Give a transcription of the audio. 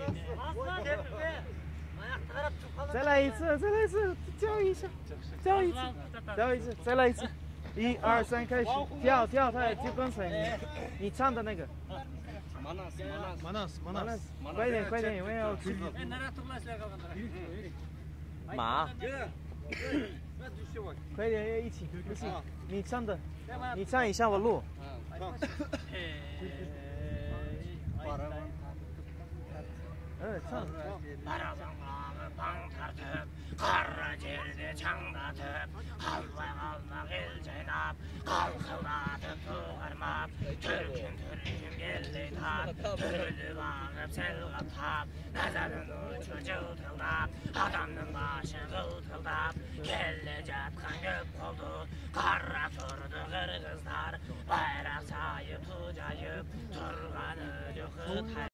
再来一次，再来一次，叫一下，叫一次，叫一次，再来一次。1、2、3，开始跳，它就跟随你唱的那个。Manas，快点，因为要出去。马。快点，一起，你唱的，你唱一下我录。唱。Kara cerde çandatıp, kalva kalmak el ceynap, kalkılatıp tuğarmap, Türk'ün geldi tap, türlü bağıp sel kaptap, nazarın uçu cıltıldap, adamın başı kıltıldap, kelle catkan gök oldu, kara turdu kırgızlar, bayrak sayıp tucayıp, turganı cıkıt